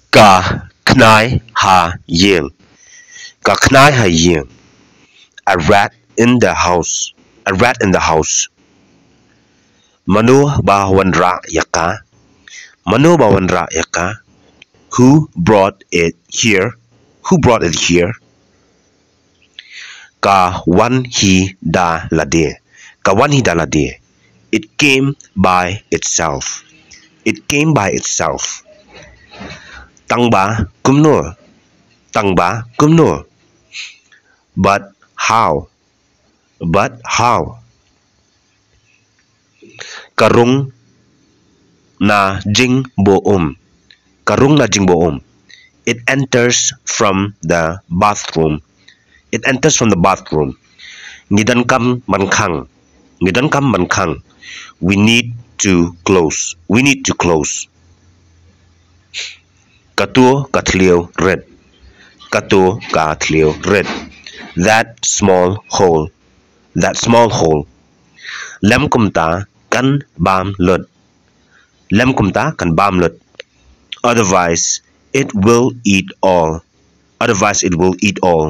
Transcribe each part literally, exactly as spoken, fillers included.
Ka khnai ha yin. Ka khnai ha yin. A rat in the house. A rat in the house. Manu ba wan ra yaka. Manu ba wan ra yaka. Who brought it here? Who brought it here? Ka wan hi da la de. Ka wan hi da la de. It came by itself. It came by itself. Tang ba kum no. Tang ba kum no. But how? But how? Karung na jing bo um. Karung na jing bo um. It enters from the bathroom. It enters from the bathroom. Ngidan kam man khang. Ngidan kam man khang. We need to close. We need to close. Katuo katlio red. Katuo katlio red. That small hole. That small hole. Lem kumta kan bam lut. Lem kumta kan bam lut. Otherwise, it will eat all. Otherwise, it will eat all.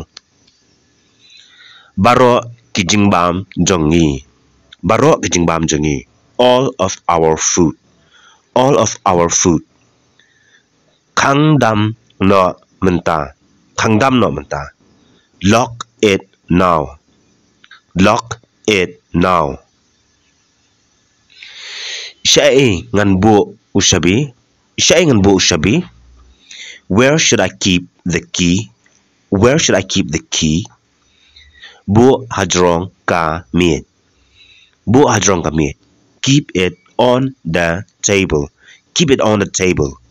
Baro kijing bam jongi. Baro kijing bam jongi. All of our food. All of our food. Khang dam no menta. Khang dam no menta. Lock it now. Lock it now. Shai ngan bu ushabi. Shai ngan bu ushabi. Where should I keep the key? Where should I keep the key? Bu hadrong ka miet. Bu hadrong ka miet. Keep it on the table. Keep it on the table.